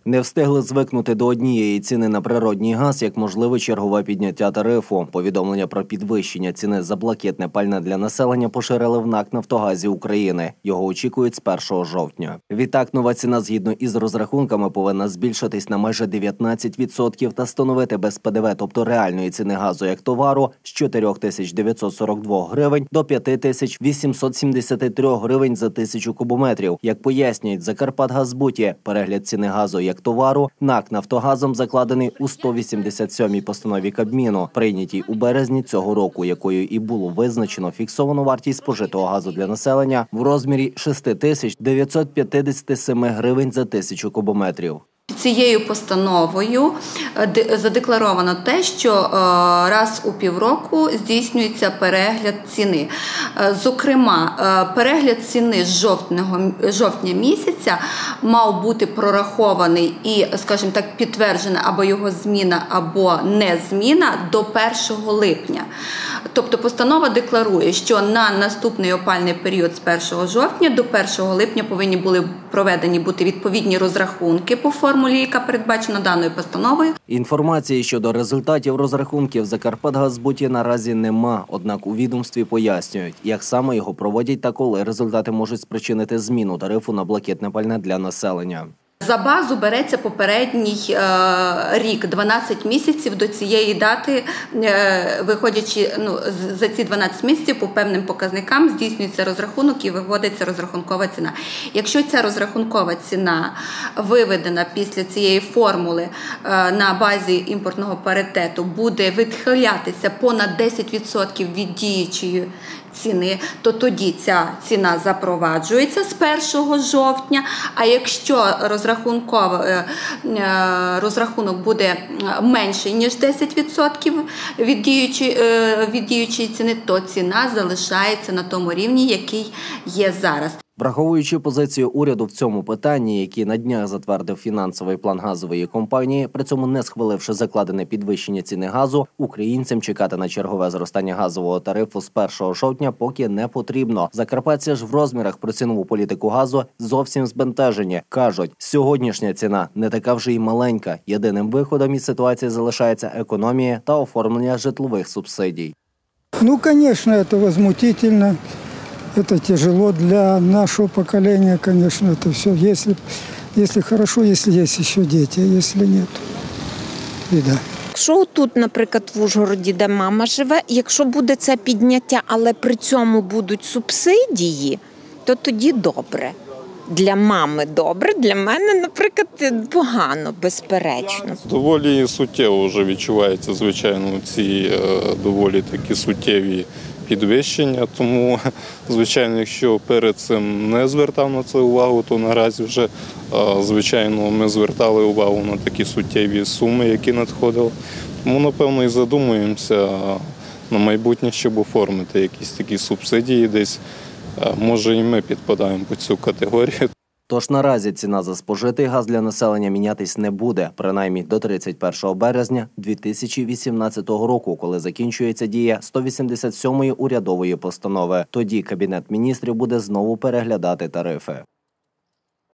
Не встигли звикнути до однієї ціни на природній газ, як можливе чергове підняття тарифу. Повідомлення про підвищення ціни за блакитне пальне для населення поширили в НАК «Нафтогазі України». Його очікують з 1 жовтня. Відтак, нова ціна згідно із розрахунками повинна збільшитись на майже 19% та становити без ПДВ, тобто реальної ціни газу як товару, з 4942 гривень до 5873 гривень за 1000 кубометрів. Як пояснюють в «Закарпатгазбуті», перегляд ціни газу як товару НАК «Нафтогазом» закладений у 187-й постанові Кабміну, прийнятій у березні цього року, якою і було визначено фіксовану вартість спожитого газу для населення в розмірі 6957 гривень за 1000 кубометрів. Цією постановою задекларовано те, що раз у півроку здійснюється перегляд ціни. Зокрема, перегляд ціни з жовтня місяця мав бути прорахований і, скажімо так, підтверджена або його зміна, або не зміна до 1 липня. Тобто постанова декларує, що на наступний опалювальний період з 1 жовтня до 1 липня повинні були проведені бути відповідні розрахунки по формулі, яка передбачена даною постановою. Інформації щодо результатів розрахунків в «Закарпатгазбуті» наразі нема, однак у відомстві пояснюють, як саме його проводять та коли результати можуть спричинити зміну тарифу на блакитне пальне для населення. За базу береться попередній рік, 12 місяців до цієї дати, виходячи за ці 12 місяців по певним показникам здійснюється розрахунок і виводиться розрахункова ціна. Якщо ця розрахункова ціна виведена після цієї формули на базі імпортного паритету, буде відхилятися понад 10% від діючої ціни, то тоді ця ціна запроваджується з 1 жовтня, а якщо розрахунок буде менший, ніж 10% від діючої ціни, то ціна залишається на тому рівні, який є зараз. Враховуючи позицію уряду в цьому питанні, який на днях затвердив фінансовий план газової компанії, при цьому не схваливши закладене підвищення ціни газу, українцям чекати на чергове зростання газового тарифу з 1 жовтня поки не потрібно. Закарпатці ж в розмірах про цінову політику газу зовсім збентежені. Кажуть, сьогоднішня ціна не така вже й маленька. Єдиним виходом із ситуації залишається економія та оформлення житлових субсидій. Ну, конечно, это возмутительно. Это тяжело для нашего поколения, конечно, это все. Если хорошо, если есть еще дети, а если нет, беда. Якщо тут, наприклад, в Ужгороді, де мама живе, якщо буде це підняття, але при цьому будуть субсидії, то тоді добре. Для мами добре, для мене, наприклад, погано, безперечно. Доволі суттєво вже відчуваються, звичайно, ці доволі такі суттєві підвищення, тому, звичайно, якщо перед цим не звертав на це увагу, то наразі вже, звичайно, ми звертали увагу на такі суттєві суми, які надходили. Тому, напевно, і задумуємося на майбутнє, щоб оформити якісь такі субсидії десь. Може, і ми підпадаємо під цю категорію. Тож наразі ціна за спожитий газ для населення мінятись не буде, принаймні до 31 березня 2018 року, коли закінчується дія 187-ї урядової постанови. Тоді Кабінет міністрів буде знову переглядати тарифи.